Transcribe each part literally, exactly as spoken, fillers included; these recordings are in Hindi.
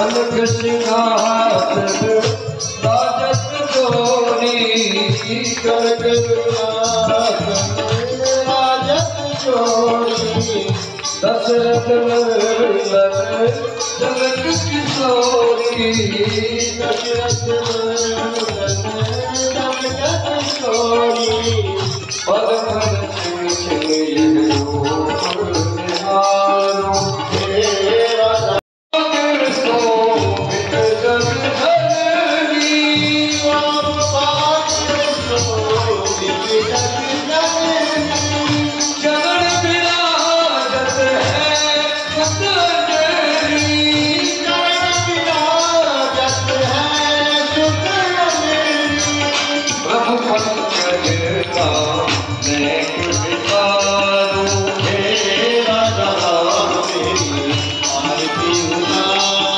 कनक सिंहासन राजत जोरी कनक सिंहासन राजत जोरी दशरथ नंदन जनक किशोरी दशरथ नंदन जनक किशोरी पद पद सिंह सिंह निहारो हे राजा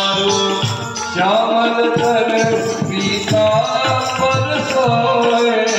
श्यामल धर पीता पर सोए